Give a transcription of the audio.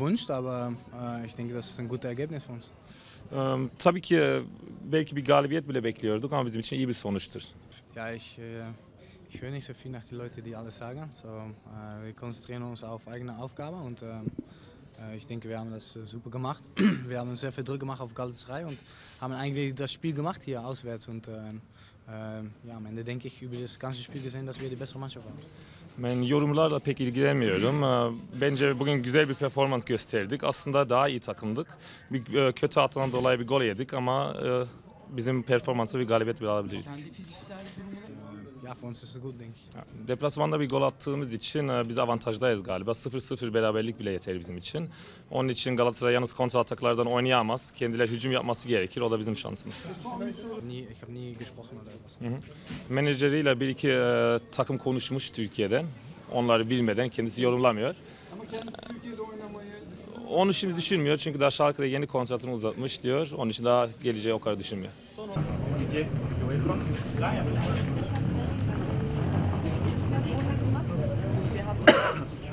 gewünscht, aber ich denke, das ist ein gutes Ergebnis für uns. Tabii ki belki bir galibiyet bile bekliyorduk ama bizim için iyi bir sonuçtur. Ja, ich höre nicht so viel nach den Leuten, die alles sagen. So, wir konzentrieren uns auf eigene Aufgabe und ich denke, wir haben das super gemacht. Wir haben uns sehr viel Druck gemacht auf Galatasaray und haben eigentlich das Spiel gemacht hier auswärts. Und ja, am Ende denke ich, über das ganze Spiel gesehen, dass wir die bessere Mannschaft waren. Ben yorumlarla pek ilgilenmiyorum. Bence bugün güzel bir performans gösterdik. Aslında daha iyi takımdık. Bir kötü hatadan dolayı bir gol yedik ama bizim performansı bir galibiyet bile alabilirdik. Kendi fiziksel durumunu Ja, für uns ist es gut, denke ich. Deplasmanda bir gol attığımız için biz avantajdayız galiba. 0-0 beraberlik bile yeter bizim için. Onun için Galatasaray yalnız kontra ataklardan oynayamaz. Kendileri hücum yapması gerekir. O da bizim şansımız. Ich habe nie gesprochen oder etwas. Menajeriyle bir iki takım konuşmuş Türkiye'den. Onları bilmeden kendisi yorumlamıyor. ama kendisi Türkiye'de oynamayı düşünüyor. Onu şimdi düşünmüyor çünkü daha Schalke'de yeni kontratını uzatmış diyor. Onun için daha geleceği o kadar düşünmüyor. Wir haben